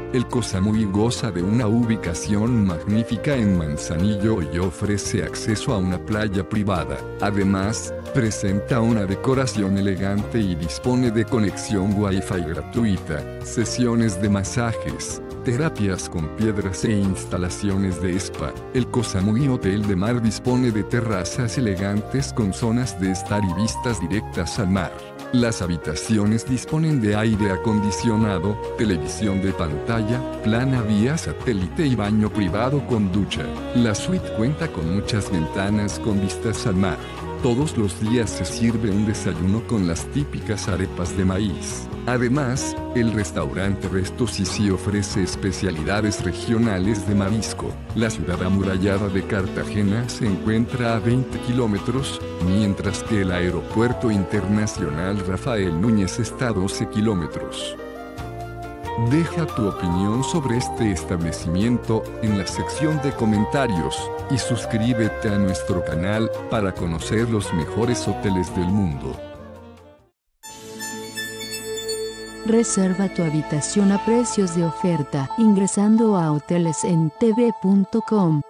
El Cosamui goza de una ubicación magnífica en Manzanillo y ofrece acceso a una playa privada. Además, presenta una decoración elegante y dispone de conexión Wi-Fi gratuita, sesiones de masajes, terapias con piedras e instalaciones de spa. El Cosamui Hotel de Mar dispone de terrazas elegantes con zonas de estar y vistas directas al mar. Las habitaciones disponen de aire acondicionado, televisión de pantalla, plana vía satélite y baño privado con ducha. La suite cuenta con muchas ventanas con vistas al mar. Todos los días se sirve un desayuno con las típicas arepas de maíz. Además, el restaurante Resto Sisi ofrece especialidades regionales de marisco. La ciudad amurallada de Cartagena se encuentra a 20 kilómetros, mientras que el aeropuerto internacional Rafael Núñez está a 12 kilómetros. Deja tu opinión sobre este establecimiento en la sección de comentarios y suscríbete a nuestro canal para conocer los mejores hoteles del mundo. Reserva tu habitación a precios de oferta ingresando a hotelesentv.com.